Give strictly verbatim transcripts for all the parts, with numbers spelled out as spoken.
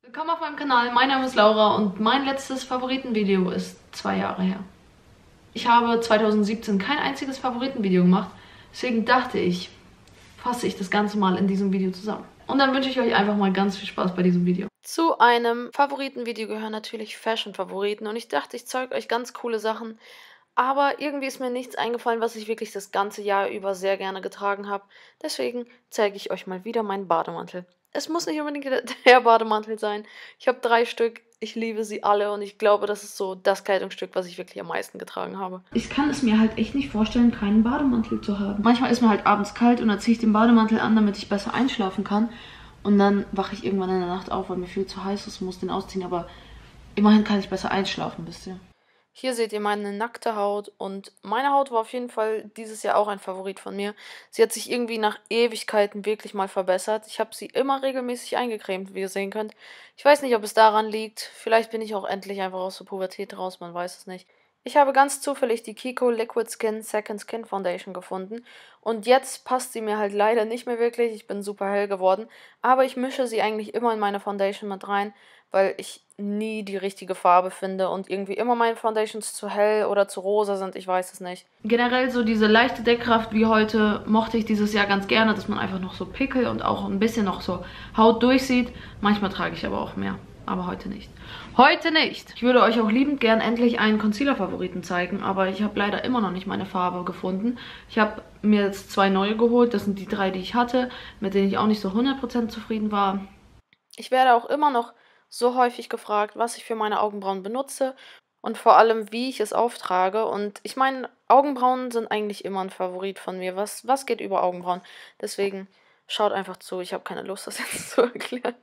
Willkommen auf meinem Kanal, mein Name ist Laura und mein letztes Favoritenvideo ist zwei Jahre her. Ich habe zweitausendsiebzehn kein einziges Favoritenvideo gemacht, deswegen dachte ich, fasse ich das Ganze mal in diesem Video zusammen. Und dann wünsche ich euch einfach mal ganz viel Spaß bei diesem Video. Zu einem Favoritenvideo gehören natürlich Fashion-Favoriten und ich dachte, ich zeige euch ganz coole Sachen. Aber irgendwie ist mir nichts eingefallen, was ich wirklich das ganze Jahr über sehr gerne getragen habe. Deswegen zeige ich euch mal wieder meinen Bademantel. Es muss nicht unbedingt der Bademantel sein. Ich habe drei Stück, ich liebe sie alle und ich glaube, das ist so das Kleidungsstück, was ich wirklich am meisten getragen habe. Ich kann es mir halt echt nicht vorstellen, keinen Bademantel zu haben. Manchmal ist mir halt abends kalt und dann ziehe ich den Bademantel an, damit ich besser einschlafen kann. Und dann wache ich irgendwann in der Nacht auf, weil mir viel zu heiß ist, muss den ausziehen. Aber immerhin kann ich besser einschlafen, wisst ihr. Hier seht ihr meine nackte Haut und meine Haut war auf jeden Fall dieses Jahr auch ein Favorit von mir. Sie hat sich irgendwie nach Ewigkeiten wirklich mal verbessert. Ich habe sie immer regelmäßig eingecremt, wie ihr sehen könnt. Ich weiß nicht, ob es daran liegt. Vielleicht bin ich auch endlich einfach aus der Pubertät raus, man weiß es nicht. Ich habe ganz zufällig die Kiko Liquid Skin Second Skin Foundation gefunden und jetzt passt sie mir halt leider nicht mehr wirklich. Ich bin super hell geworden, aber ich mische sie eigentlich immer in meine Foundation mit rein, weil ich nie die richtige Farbe finde und irgendwie immer meine Foundations zu hell oder zu rosa sind, ich weiß es nicht. Generell so diese leichte Deckkraft wie heute mochte ich dieses Jahr ganz gerne, dass man einfach noch so Pickel und auch ein bisschen noch so Haut durchsieht. Manchmal trage ich aber auch mehr, aber heute nicht. Heute nicht! Ich würde euch auch liebend gern endlich einen Concealer-Favoriten zeigen, aber ich habe leider immer noch nicht meine Farbe gefunden. Ich habe mir jetzt zwei neue geholt, das sind die drei, die ich hatte, mit denen ich auch nicht so hundert Prozent zufrieden war. Ich werde auch immer noch so häufig gefragt, was ich für meine Augenbrauen benutze und vor allem, wie ich es auftrage. Und ich meine, Augenbrauen sind eigentlich immer ein Favorit von mir. Was, was geht über Augenbrauen? Deswegen schaut einfach zu. Ich habe keine Lust, das jetzt zu erklären.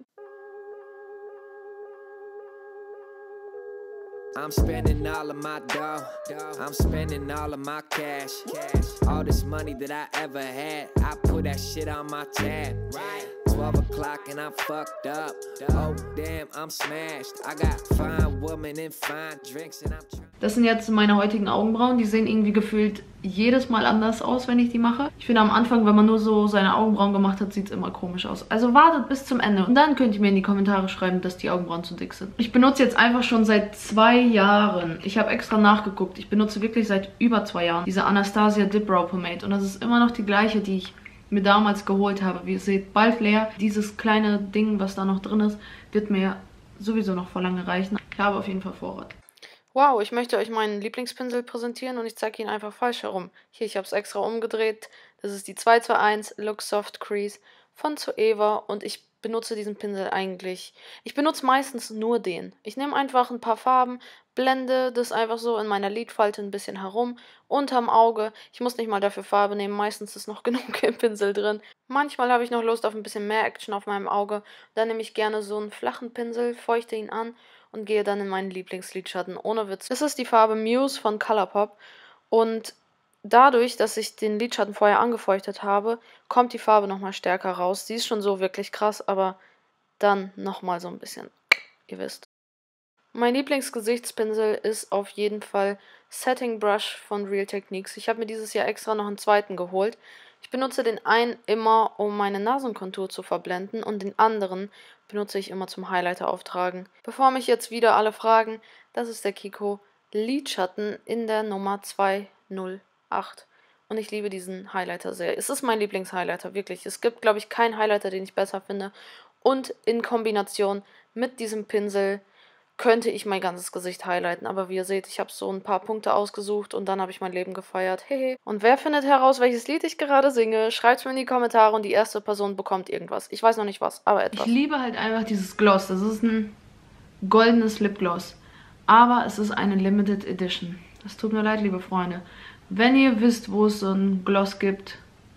I'm spending all of my dough. I'm spending all of my cash. All this money that I ever had, I put that shit on my tab. twelve o'clock and I'm fucked up. Oh damn, I'm smashed. I got fine women and fine drinks and I'm trying. Das sind jetzt meine heutigen Augenbrauen. Die sehen irgendwie gefühlt jedes Mal anders aus, wenn ich die mache. Ich finde am Anfang, wenn man nur so seine Augenbrauen gemacht hat, sieht es immer komisch aus. Also wartet bis zum Ende und dann könnt ihr mir in die Kommentare schreiben, dass die Augenbrauen zu dick sind. Ich benutze jetzt einfach schon seit zwei Jahren. Ich habe extra nachgeguckt. Ich benutze wirklich seit über zwei Jahren diese Anastasia Dip Brow Pomade. Und das ist immer noch die gleiche, die ich mir damals geholt habe. Wie ihr seht, bald leer. Dieses kleine Ding, was da noch drin ist, wird mir sowieso noch vor lange reichen. Ich habe auf jeden Fall Vorrat. Wow, ich möchte euch meinen Lieblingspinsel präsentieren und ich zeige ihn einfach falsch herum. Hier, ich habe es extra umgedreht. Das ist die zwei zwei eins Look Soft Crease von Zoeva und ich benutze diesen Pinsel eigentlich. Ich benutze meistens nur den. Ich nehme einfach ein paar Farben, blende das einfach so in meiner Lidfalte ein bisschen herum, unterm Auge. Ich muss nicht mal dafür Farbe nehmen, meistens ist noch genug im Pinsel drin. Manchmal habe ich noch Lust auf ein bisschen mehr Action auf meinem Auge. Dann nehme ich gerne so einen flachen Pinsel, feuchte ihn an und gehe dann in meinen Lieblingslidschatten, ohne Witz. Das ist die Farbe Muse von Colourpop und dadurch, dass ich den Lidschatten vorher angefeuchtet habe, kommt die Farbe nochmal stärker raus. Sie ist schon so wirklich krass, aber dann nochmal so ein bisschen, ihr wisst. Mein Lieblingsgesichtspinsel ist auf jeden Fall Setting Brush von Real Techniques. Ich habe mir dieses Jahr extra noch einen zweiten geholt. Ich benutze den einen immer, um meine Nasenkontur zu verblenden und den anderen benutze ich immer zum Highlighter auftragen. Bevor mich jetzt wieder alle fragen, das ist der Kiko Lidschatten in der Nummer zwei null acht. Und ich liebe diesen Highlighter sehr. Es ist mein Lieblingshighlighter, wirklich. Es gibt, glaube ich, keinen Highlighter, den ich besser finde. Und in Kombination mit diesem Pinsel könnte ich mein ganzes Gesicht highlighten. Aber wie ihr seht, ich habe so ein paar Punkte ausgesucht und dann habe ich mein Leben gefeiert. Hehe. Und wer findet heraus, welches Lied ich gerade singe? Schreibt es mir in die Kommentare und die erste Person bekommt irgendwas. Ich weiß noch nicht was, aber etwas. Ich liebe halt einfach dieses Gloss. Das ist ein goldenes Lipgloss. Aber es ist eine Limited Edition. Das tut mir leid, liebe Freunde. Wenn ihr wisst, wo es so ein Gloss gibt,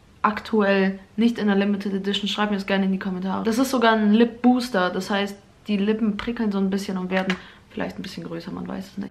aktuell nicht in der Limited Edition, schreibt mir das gerne in die Kommentare. Das ist sogar ein Lip Booster, das heißt, die Lippen prickeln so ein bisschen und werden vielleicht ein bisschen größer, man weiß es nicht.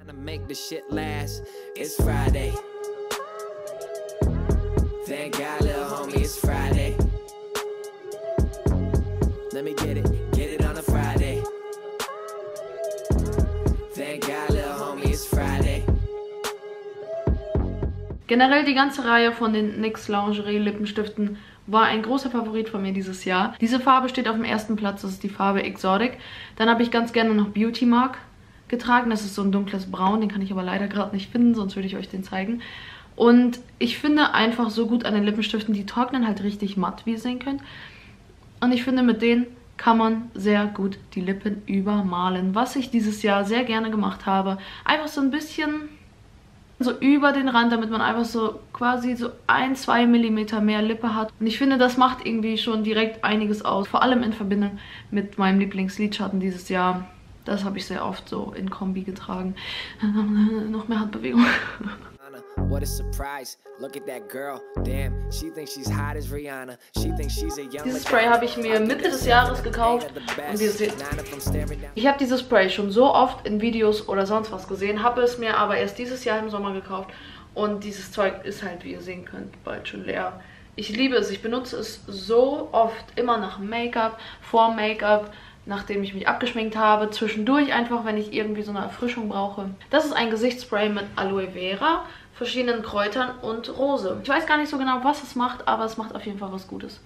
Generell die ganze Reihe von den N Y X Lingerie Lippenstiften war ein großer Favorit von mir dieses Jahr. Diese Farbe steht auf dem ersten Platz, das ist die Farbe Exotic. Dann habe ich ganz gerne noch Beauty Mark getragen, das ist so ein dunkles Braun, den kann ich aber leider gerade nicht finden, sonst würde ich euch den zeigen. Und ich finde einfach so gut an den Lippenstiften, die trocknen halt richtig matt, wie ihr sehen könnt. Und ich finde, mit denen kann man sehr gut die Lippen übermalen. Was ich dieses Jahr sehr gerne gemacht habe, einfach so ein bisschen so über den Rand, damit man einfach so quasi so ein, zwei Millimeter mehr Lippe hat. Und ich finde, das macht irgendwie schon direkt einiges aus. Vor allem in Verbindung mit meinem Lieblingslidschatten dieses Jahr. Das habe ich sehr oft so in Kombi getragen. Noch mehr Handbewegung. What a surprise. Look at that girl. Damn, she thinks she's hot as Rihanna. She thinks she's a young. Dieses Spray habe ich mir Mitte des Jahres gekauft. Und ihr seht, ich habe dieses Spray schon so oft in Videos oder sonst was gesehen, habe es mir aber erst dieses Jahr im Sommer gekauft. Und dieses Zeug ist halt, wie ihr sehen könnt, bald schon leer. Ich liebe es. Ich benutze es so oft, immer nach Make-up, vor Make-up, nachdem ich mich abgeschminkt habe, zwischendurch einfach, wenn ich irgendwie so eine Erfrischung brauche. Das ist ein Gesichtsspray mit Aloe Vera, verschiedenen Kräutern und Rose. Ich weiß gar nicht so genau, was es macht, aber es macht auf jeden Fall was Gutes.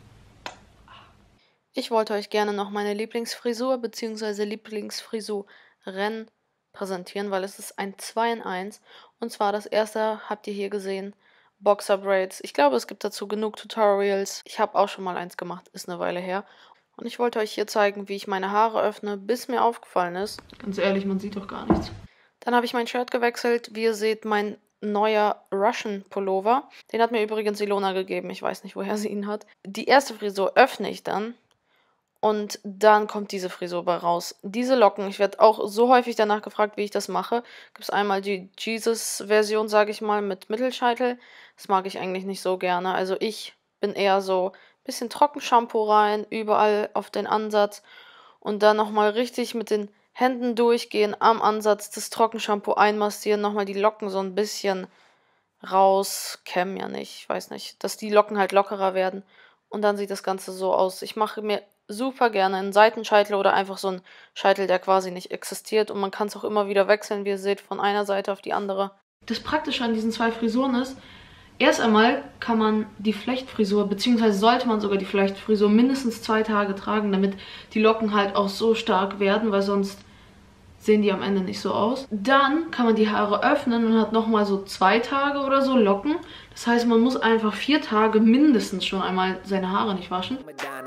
Ich wollte euch gerne noch meine Lieblingsfrisur bzw. Lieblingsfrisuren präsentieren, weil es ist ein zwei in eins. Und zwar das erste habt ihr hier gesehen, Boxer Braids. Ich glaube, es gibt dazu genug Tutorials. Ich habe auch schon mal eins gemacht, ist eine Weile her. Und ich wollte euch hier zeigen, wie ich meine Haare öffne, bis mir aufgefallen ist. Ganz ehrlich, man sieht doch gar nichts. Dann habe ich mein Shirt gewechselt. Wie ihr seht, mein neuer Russian Pullover. Den hat mir übrigens Ilona gegeben. Ich weiß nicht, woher sie ihn hat. Die erste Frisur öffne ich dann. Und dann kommt diese Frisur bei raus. Diese Locken, ich werde auch so häufig danach gefragt, wie ich das mache. Gibt es einmal die Jesus-Version, sage ich mal, mit Mittelscheitel. Das mag ich eigentlich nicht so gerne. Also ich bin eher so bisschen Trockenshampoo rein, überall auf den Ansatz. Und dann nochmal richtig mit den Händen durchgehen, am Ansatz das Trockenshampoo einmassieren, nochmal die Locken so ein bisschen rauskämmen, ja nicht, ich weiß nicht, dass die Locken halt lockerer werden. Und dann sieht das Ganze so aus. Ich mache mir super gerne einen Seitenscheitel oder einfach so einen Scheitel, der quasi nicht existiert. Und man kann es auch immer wieder wechseln, wie ihr seht, von einer Seite auf die andere. Das Praktische an diesen zwei Frisuren ist, erst einmal kann man die Flechtfrisur, beziehungsweise sollte man sogar die Flechtfrisur mindestens zwei Tage tragen, damit die Locken halt auch so stark werden, weil sonst sehen die am Ende nicht so aus. Dann kann man die Haare öffnen und hat nochmal so zwei Tage oder so Locken. Das heißt, man muss einfach vier Tage mindestens schon einmal seine Haare nicht waschen.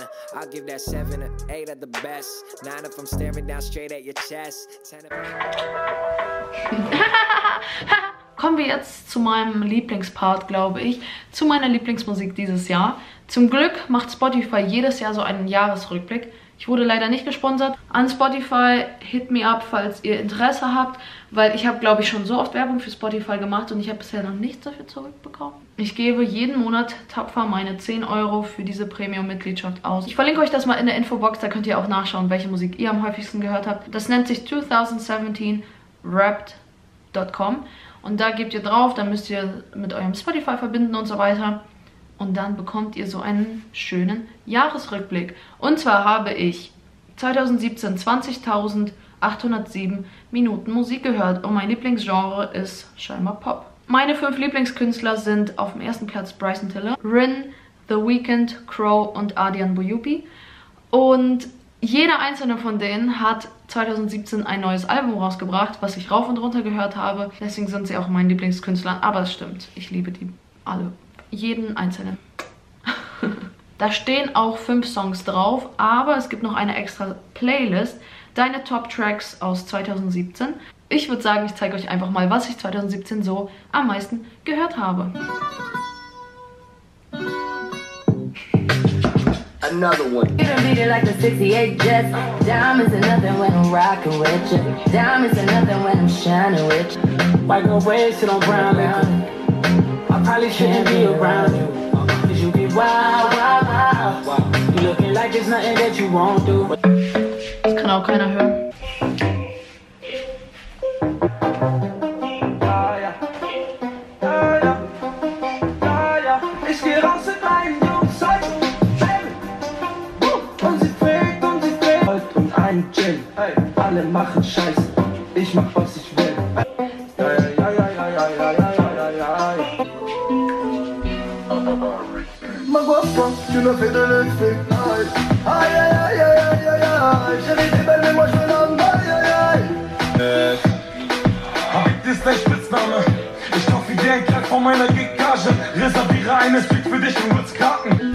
Kommen wir jetzt zu meinem Lieblingspart, glaube ich, zu meiner Lieblingsmusik dieses Jahr. Zum Glück macht Spotify jedes Jahr so einen Jahresrückblick. Ich wurde leider nicht gesponsert. An Spotify, hit me up, falls ihr Interesse habt, weil ich habe, glaube ich, schon so oft Werbung für Spotify gemacht und ich habe bisher noch nichts dafür zurückbekommen. Ich gebe jeden Monat tapfer meine zehn Euro für diese Premium-Mitgliedschaft aus. Ich verlinke euch das mal in der Infobox, da könnt ihr auch nachschauen, welche Musik ihr am häufigsten gehört habt. Das nennt sich zwanzig siebzehn wrapped punkt com und da gebt ihr drauf, dann müsst ihr mit eurem Spotify verbinden und so weiter. Und dann bekommt ihr so einen schönen Jahresrückblick. Und zwar habe ich zwanzig siebzehn zwanzigtausendachthundertsieben Minuten Musik gehört. Und mein Lieblingsgenre ist scheinbar Pop. Meine fünf Lieblingskünstler sind auf dem ersten Platz Bryson Tiller, Rin, The Weeknd, Crow und Ardian Bouyoupi. Und jeder einzelne von denen hat zwanzig siebzehn ein neues Album rausgebracht, was ich rauf und runter gehört habe. Deswegen sind sie auch mein Lieblingskünstler. Aber es stimmt, ich liebe die alle. Jeden einzelnen. Da stehen auch fünf Songs drauf, aber es gibt noch eine extra Playlist. Deine Top Tracks aus zwanzig siebzehn. Ich würde sagen, ich zeige euch einfach mal, was ich zwanzig siebzehn so am meisten gehört habe. Another one. You don't beat it like the sixty-eight Jets. Diamonds are nothing when I'm rocking with you. Diamonds are nothing when I'm shining with you. White girl wasted on brown liquor. I probably shouldn't be around you, cause you get wild, wild, wild. You looking like there's nothing that you won't do. Das kann auch keiner hören. Ich geh raus mit meinen Jungs heute, und sie fängt und sie fängt heute und ein Gin. Alle machen Scheiße, ich mach was ich will. Ja, ja, ja, ja, ja, ja, ja, ja, ja, ja. Uma guapa, me fais de l'effet. Aïe aïe aïe aïe aïe aïe, chérie t'es belle mais moi je veux l'homme. Aïe aïe aïe. Äh, Habib ist dein Spitzname. Ich kauf dir ein Kleid von meiner Gigage. Reserviere eine Suite für dich in Ritz-Carlton.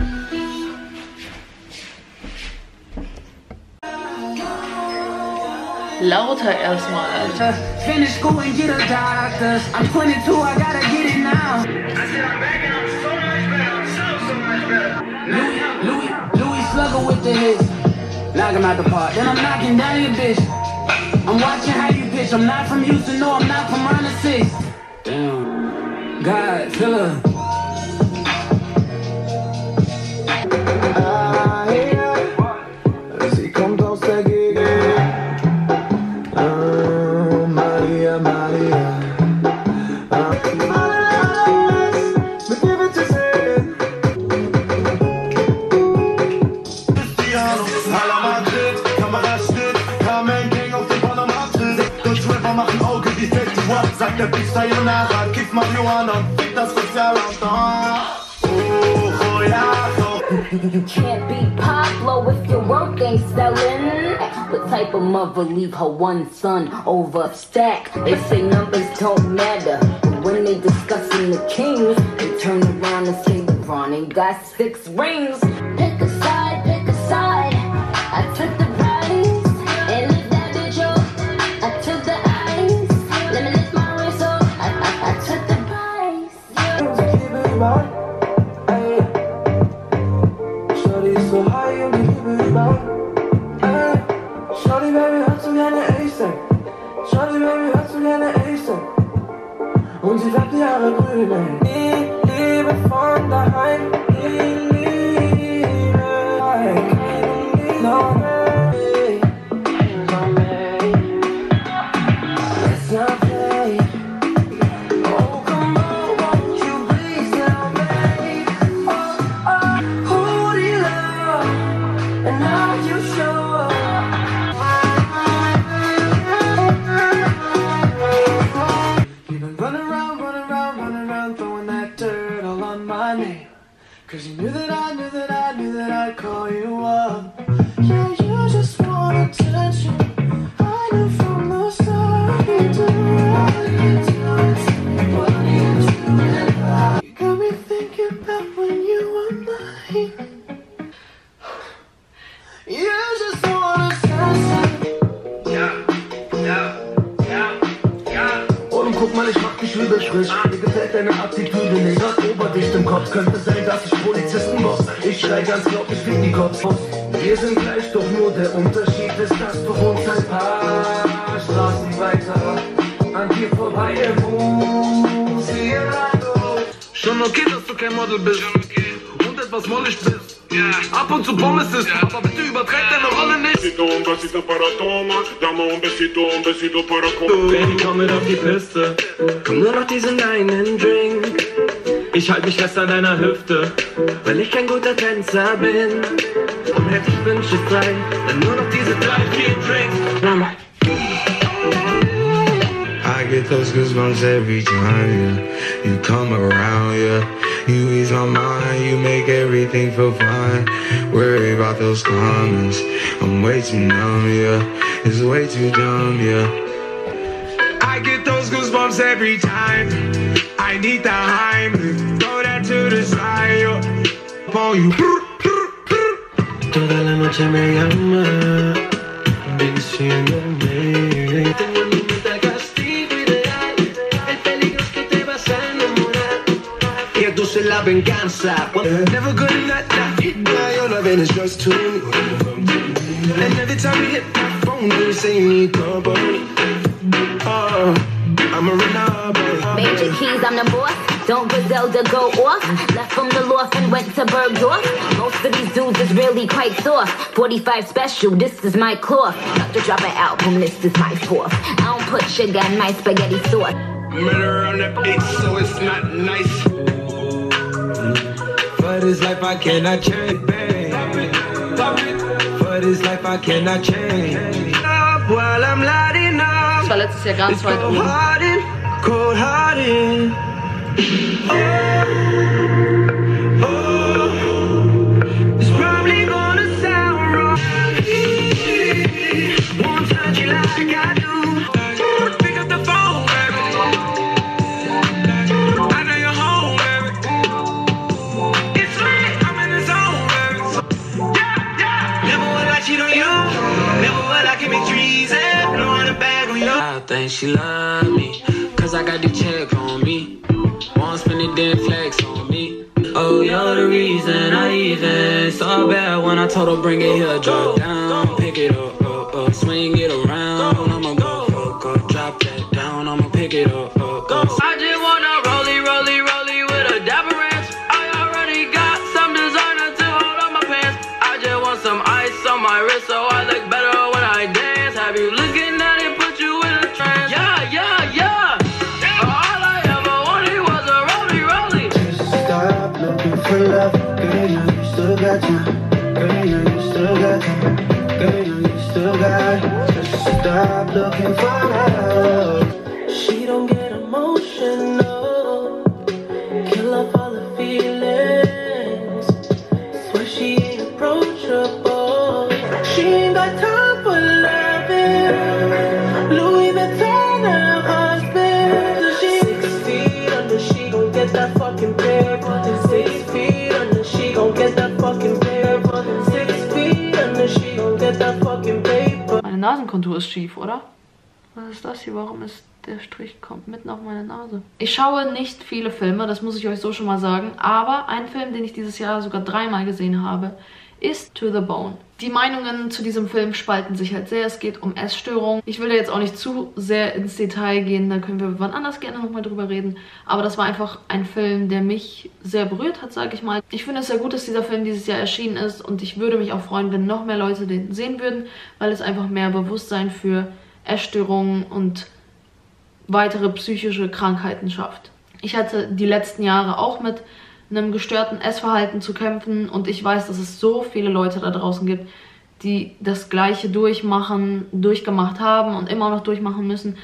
Lauter erstmal, Alter. Finish school and get a doctor's. I'm twenty-two, I gotta get it now. I said I'm back and I'm so much better. I'm so, so much better. Louis, Louis, Louis Slugger with the hits. Knock him out the park, then I'm knocking down your bitch. I'm watching how you pitch. I'm not from Houston, no, I'm not from Minor Six. Damn. God, filler. Ah, yeah. Sie kommt aus der Gegend. Oh, Maria, Maria. Ah, alles mit dir wird sie sehen. Cristiano, Hala Madrid, Kameraschnitt, Carmen King auf dem Panama-Trill. Durch Rapper machen Auge wie Fetty Wap. Sagt der Beat-Style nachher, kiff Marihuana und fick das Sozialamt. Oh, oh, ja, oh. Can't beat Pablo if your work ain't selling. What type of mother leave her one son over a stack? They say numbers don't matter, but when they discussing the kings, they turn around and say LeBron ain't got six rings. Pick a side, pick a side. I took the prize and lift that bitch up. I took the ice, let me lift my wrist up. I, I, I took the prize. Keep it right. So high and we keep it low. Ay, shawty baby, hört so gerne Ace. Shawty baby, hört so gerne Ace. Und sie bleibt die Haare grün, ey. Die Liebe von daheim. Die Liebe. No way. No way. Let's not play. Oh, come on, won't you please tell me? Oh, oh, who do you love? And are you sure? You've been running around, running around, running around, throwing that dirt all on my name. Cause you knew that I knew that I knew that I'd call you up. Yeah, you just want attention. I knew from the start you do what you do, what you do. You got me thinking about when you were mine. You just want attention. Ja, ja, ja, ja. Und guck mal, ich mach dich wieder frisch. Mir gefällt deine Attitüde nicht. Grad oberdicht im Kopf. Könnte sein, dass ich Polizisten boss. Ich schrei ganz laut, ich fick die Cops. Wir sind gleich, doch nur der Unterschied ist, dass du wohnst ein paar Straßen weiter an dir vorbei wohnst. Schon okay, dass du kein Model bist und etwas mollig bist. Ab und zu Pommes ist, aber bitte übertreib deine Rolle nicht. Un besito para tomar, dame un besito, un besito para comer. Baby, komm mit auf die Piste. Komm nur noch diesen einen Drink. Ich halt mich fest an deiner Hüfte, weil ich kein guter Tänzer bin. Und hätte ich Wünsche frei, dann nur noch diese drei, vier Drinks. I get those goosebumps every time, yeah. You come around, yeah. You ease my mind, you make everything feel fine. Worry about those comments, I'm way too numb, yeah. It's way too dumb, yeah. I get those goosebumps every time. I need the Heimlich, throw that to the side, yeah. On you. Toda la noche me llama, diciéndome. Tengo en mi mente el castigo ideal. El peligro es que te vas a enamorar. Y entonces la venganza. Never good in that, that now your loving is just too new. And every time you hit my phone, you say you need company. Oh, I'm a renegade. Major keys, I'm the boss. Don't Griselda go off. Left from the loft and went to Bergdorf. Most of these dudes is really quite soft. forty-five special, this is my cloth. About to drop an album, this is my fourth. I don't put sugar in my spaghetti sauce. Murder on the beat, so it's not nice. For this life I cannot change, babe. For this life I cannot change. While I'm lighting up, Das war letztes Jahr ganz weit oben. cold hearted. Oh, oh, think she love me, cause I got the check on me. Won't spend it, then flex on me. Oh, you're the reason I even saw bad when I told her bring it here, drop down, pick it up, up, up, swing it around. I'ma go, go, go, drop that down, I'ma pick it up, up, up. I just wanna rollie, rollie, rollie with a dapper ranch. I already got some designer to hold on my pants. I just want some ice on my wrist so I look better when I dance. Have you looking at it, put you in a trance? Yeah, yeah, yeah. All I ever wanted was a rollie, rollie. Just stop looking for love. Girl, you still got time. Girl, you still got time. Girl, you still got. Just stop looking for love. She don't get emotional. Kill off all the feelings. Swear she ain't approachable. She ain't got time for loving. Louis Vuitton her husband. Six feet under, she gon' get that fucking paper. Six feet under, she gon' get that fucking paper. Six feet under, she gon' get that fucking paper. Meine Nasenkontur ist schief, oder? Was ist das hier? Warum ist der Strich kommt mitten auf meine Nase? Ich schaue nicht viele Filme, das muss ich euch so schon mal sagen. Aber ein Film, den ich dieses Jahr sogar dreimal gesehen habe, ist To the Bone. Die Meinungen zu diesem Film spalten sich halt sehr. Es geht um Essstörungen. Ich will da jetzt auch nicht zu sehr ins Detail gehen, da können wir wann anders gerne nochmal drüber reden. Aber das war einfach ein Film, der mich sehr berührt hat, sage ich mal. Ich finde es sehr gut, dass dieser Film dieses Jahr erschienen ist und ich würde mich auch freuen, wenn noch mehr Leute den sehen würden, weil es einfach mehr Bewusstsein für Essstörungen und weitere psychische Krankheiten schafft. Ich hatte die letzten Jahre auch mit einem gestörten Essverhalten zu kämpfen und ich weiß, dass es so viele Leute da draußen gibt, die das Gleiche durchmachen, durchgemacht haben und immer noch durchmachen müssen.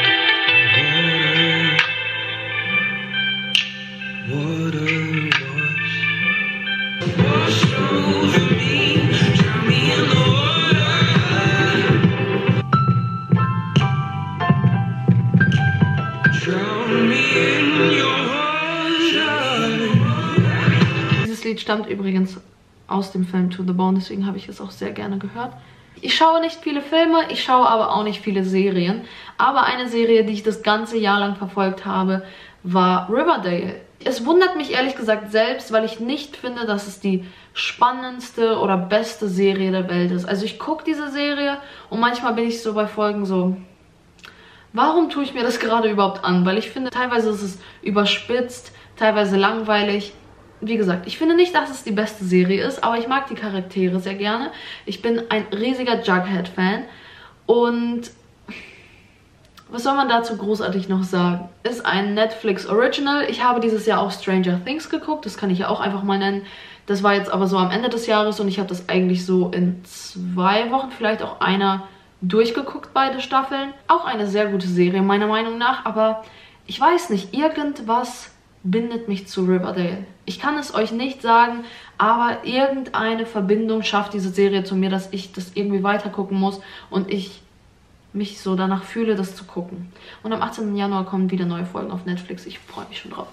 Dieses Lied stammt übrigens aus dem Film To the Bone, deswegen habe ich es auch sehr gerne gehört. Ich schaue nicht viele Filme, ich schaue aber auch nicht viele Serien. Aber eine Serie, die ich das ganze Jahr lang verfolgt habe, war Riverdale. Es wundert mich ehrlich gesagt selbst, weil ich nicht finde, dass es die spannendste oder beste Serie der Welt ist. Also ich gucke diese Serie und manchmal bin ich so bei Folgen so, warum tue ich mir das gerade überhaupt an? Weil ich finde, teilweise ist es überspitzt, teilweise langweilig. Wie gesagt, ich finde nicht, dass es die beste Serie ist, aber ich mag die Charaktere sehr gerne. Ich bin ein riesiger Jughead-Fan und was soll man dazu großartig noch sagen? Ist ein Netflix-Original. Ich habe dieses Jahr auch Stranger Things geguckt, das kann ich ja auch einfach mal nennen. Das war jetzt aber so am Ende des Jahres und ich habe das eigentlich so in zwei Wochen, vielleicht auch einer, durchgeguckt, beide Staffeln. Auch eine sehr gute Serie, meiner Meinung nach, aber ich weiß nicht, irgendwas bindet mich zu Riverdale. Ich kann es euch nicht sagen, aber irgendeine Verbindung schafft diese Serie zu mir, dass ich das irgendwie weiter gucken muss und ich mich so danach fühle, das zu gucken. Und am achtzehnten Januar kommen wieder neue Folgen auf Netflix. Ich freue mich schon drauf.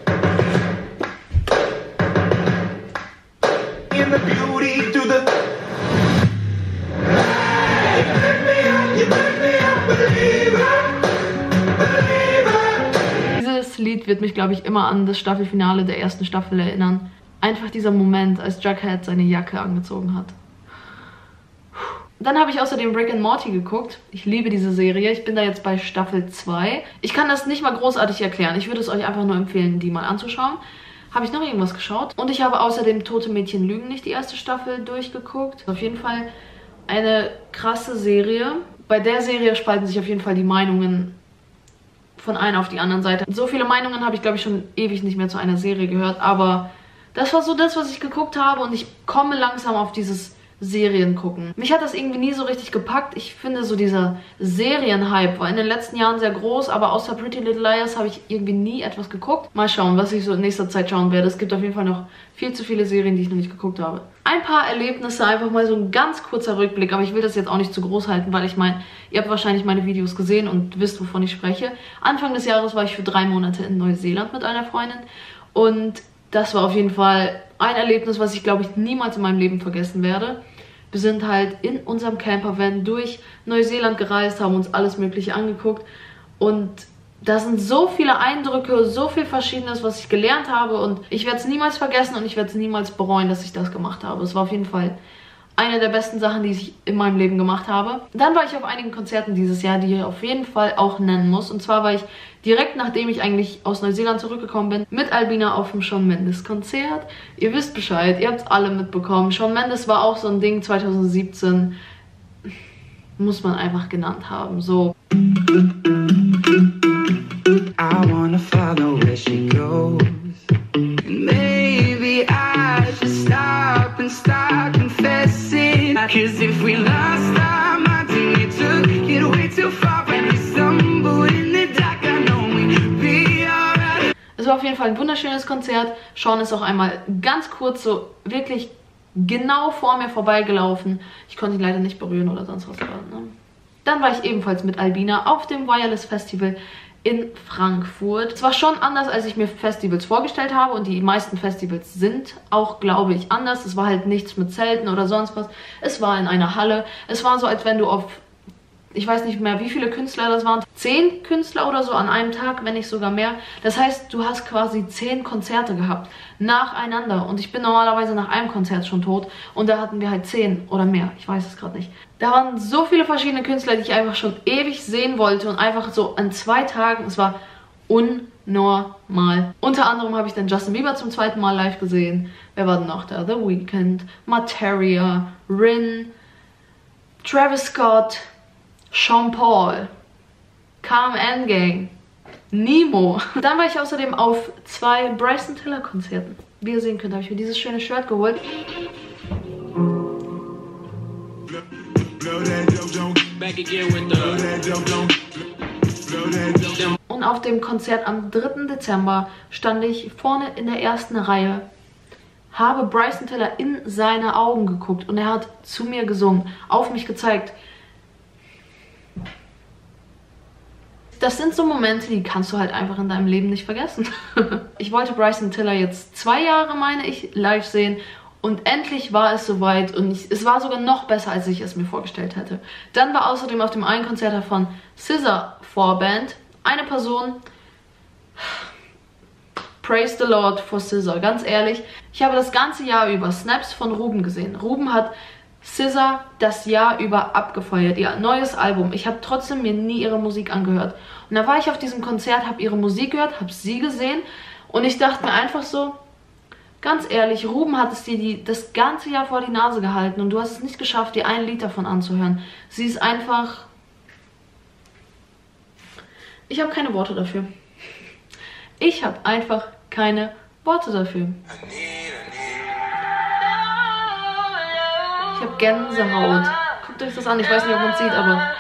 Dieses Lied wird mich, glaube ich, immer an das Staffelfinale der ersten Staffel erinnern. Einfach dieser Moment, als Jughead seine Jacke angezogen hat. Dann habe ich außerdem Rick and Morty geguckt. Ich liebe diese Serie. Ich bin da jetzt bei Staffel zwei. Ich kann das nicht mal großartig erklären. Ich würde es euch einfach nur empfehlen, die mal anzuschauen. Habe ich noch irgendwas geschaut? Und ich habe außerdem Tote Mädchen lügen nicht die erste Staffel durchgeguckt. Auf jeden Fall eine krasse Serie. Bei der Serie spalten sich auf jeden Fall die Meinungen von einer auf die anderen Seite. So viele Meinungen habe ich, glaube ich, schon ewig nicht mehr zu einer Serie gehört. Aber das war so das, was ich geguckt habe. Und ich komme langsam auf dieses Serien gucken. Mich hat das irgendwie nie so richtig gepackt. Ich finde so dieser Serienhype war in den letzten Jahren sehr groß, aber außer Pretty Little Liars habe ich irgendwie nie etwas geguckt. Mal schauen, was ich so in nächster Zeit schauen werde. Es gibt auf jeden Fall noch viel zu viele Serien, die ich noch nicht geguckt habe. Ein paar Erlebnisse, einfach mal so ein ganz kurzer Rückblick, aber ich will das jetzt auch nicht zu groß halten, weil ich meine, ihr habt wahrscheinlich meine Videos gesehen und wisst, wovon ich spreche. Anfang des Jahres war ich für drei Monate in Neuseeland mit einer Freundin und das war auf jeden Fall ein Erlebnis, was ich, glaube ich, niemals in meinem Leben vergessen werde. Wir sind halt in unserem Campervan durch Neuseeland gereist, haben uns alles Mögliche angeguckt Und da sind so viele Eindrücke, so viel Verschiedenes, was ich gelernt habe. Und ich werde es niemals vergessen und ich werde es niemals bereuen, dass ich das gemacht habe. Es war auf jeden Fall eine der besten Sachen, die ich in meinem Leben gemacht habe. Dann war ich auf einigen Konzerten dieses Jahr, die ich auf jeden Fall auch nennen muss. Und zwar war ich direkt, nachdem ich eigentlich aus Neuseeland zurückgekommen bin, mit Albina auf dem Shawn Mendes Konzert. Ihr wisst Bescheid, ihr habt es alle mitbekommen. Shawn Mendes war auch so ein Ding zwanzig siebzehn. Muss man einfach genannt haben. So. I wanna follow where she goes. And maybe I should stop and start confessing. Cause if we lost our minds and we took it way too far and we stumbled in the dark, I know we'd be alright. Es war auf jeden Fall ein wunderschönes Konzert. Shawn ist auch einmal ganz kurz so wirklich genau vor mir vorbeigelaufen. Ich konnte ihn leider nicht berühren oder sonst was. Ne? Dann war ich ebenfalls mit Albina auf dem Wireless Festival in Frankfurt. Es war schon anders, als ich mir Festivals vorgestellt habe und die meisten Festivals sind auch, glaube ich, anders. Es war halt nichts mit Zelten oder sonst was. Es war in einer Halle. Es war so, als wenn du auf, ich weiß nicht mehr, wie viele Künstler das waren, zehn Künstler oder so an einem Tag, wenn nicht sogar mehr. Das heißt, du hast quasi zehn Konzerte gehabt, nacheinander. Und ich bin normalerweise nach einem Konzert schon tot und da hatten wir halt zehn oder mehr, ich weiß es gerade nicht. Da waren so viele verschiedene Künstler, die ich einfach schon ewig sehen wollte und einfach so an zwei Tagen, es war unnormal. Unter anderem habe ich dann Justin Bieber zum zweiten Mal live gesehen. Wer war denn noch da? The Weeknd, Materia, Rin, Travis Scott, Sean Paul, K M N Gang, Nemo. Dann war ich außerdem auf zwei Bryson Tiller Konzerten. Wie ihr sehen könnt, habe ich mir dieses schöne Shirt geholt. Und auf dem Konzert am dritten Dezember stand ich vorne in der ersten Reihe, habe Bryson Tiller in seine Augen geguckt und er hat zu mir gesungen, auf mich gezeigt. Das sind so Momente, die kannst du halt einfach in deinem Leben nicht vergessen. Ich wollte Bryson Tiller jetzt zwei Jahre, meine ich, live sehen. Und endlich war es soweit. Und ich, es war sogar noch besser, als ich es mir vorgestellt hätte. Dann war außerdem auf dem einen Konzert davon S Z A Vorband. Eine Person. Praise the Lord for S Z A. Ganz ehrlich, ich habe das ganze Jahr über Snaps von Ruben gesehen. Ruben hat S Z A das Jahr über abgefeuert, ihr neues Album. Ich habe trotzdem mir nie ihre Musik angehört. Und da war ich auf diesem Konzert, habe ihre Musik gehört, habe sie gesehen und ich dachte mir einfach so, ganz ehrlich, Ruben hat es dir die, das ganze Jahr vor die Nase gehalten und du hast es nicht geschafft, dir ein Lied davon anzuhören. Sie ist einfach... Ich habe keine Worte dafür. Ich habe einfach keine Worte dafür. Ich habe Gänsehaut. Guckt euch das an, ich weiß nicht, ob man es sieht, aber...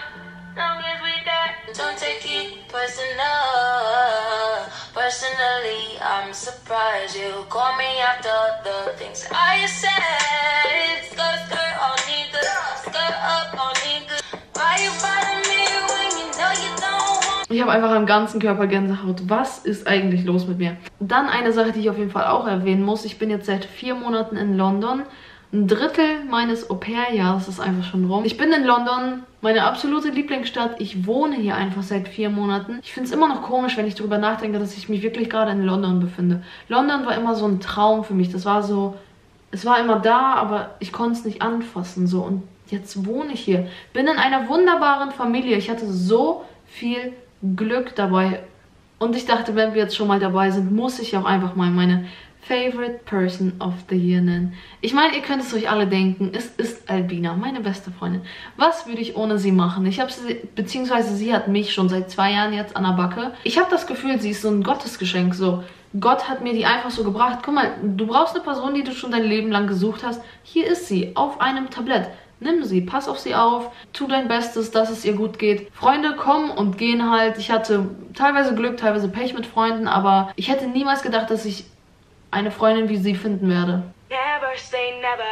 Ich habe einfach am ganzen Körper Gänsehaut. Was ist eigentlich los mit mir? Dann eine Sache, die ich auf jeden Fall auch erwähnen muss. Ich bin jetzt seit vier Monaten in London. Ein Drittel meines Au-pair-Jahres ist einfach schon rum. Ich bin in London, meine absolute Lieblingsstadt. Ich wohne hier einfach seit vier Monaten. Ich finde es immer noch komisch, wenn ich darüber nachdenke, dass ich mich wirklich gerade in London befinde. London war immer so ein Traum für mich. Das war so, es war immer da, aber ich konnte es nicht anfassen. So. Und jetzt wohne ich hier. Bin in einer wunderbaren Familie. Ich hatte so viel Glück dabei. Und ich dachte, wenn wir jetzt schon mal dabei sind, muss ich auch einfach mal meine Favorite Person of the Year nennen. Ich meine, ihr könnt es euch alle denken, es ist Albina, meine beste Freundin. Was würde ich ohne sie machen? Ich habe sie, beziehungsweise sie hat mich schon seit zwei Jahren jetzt an der Backe. Ich habe das Gefühl, sie ist so ein Gottesgeschenk, so. Gott hat mir die einfach so gebracht. Guck mal, du brauchst eine Person, die du schon dein Leben lang gesucht hast. Hier ist sie, auf einem Tablett. Nimm sie, pass auf sie auf, tu dein Bestes, dass es ihr gut geht. Freunde kommen und gehen halt. Ich hatte teilweise Glück, teilweise Pech mit Freunden, aber ich hätte niemals gedacht, dass ich eine Freundin wie sie finden werde. Never say never.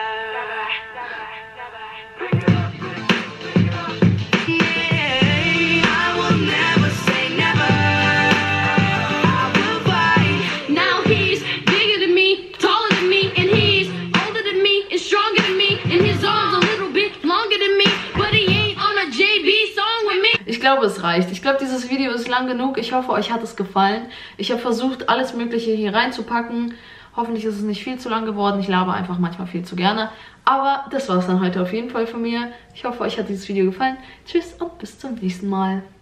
Ich glaube, es reicht. Ich glaube, dieses Video ist lang genug. Ich hoffe, euch hat es gefallen. Ich habe versucht, alles Mögliche hier reinzupacken. Hoffentlich ist es nicht viel zu lang geworden. Ich laber einfach manchmal viel zu gerne. Aber das war es dann heute auf jeden Fall von mir. Ich hoffe, euch hat dieses Video gefallen. Tschüss und bis zum nächsten Mal.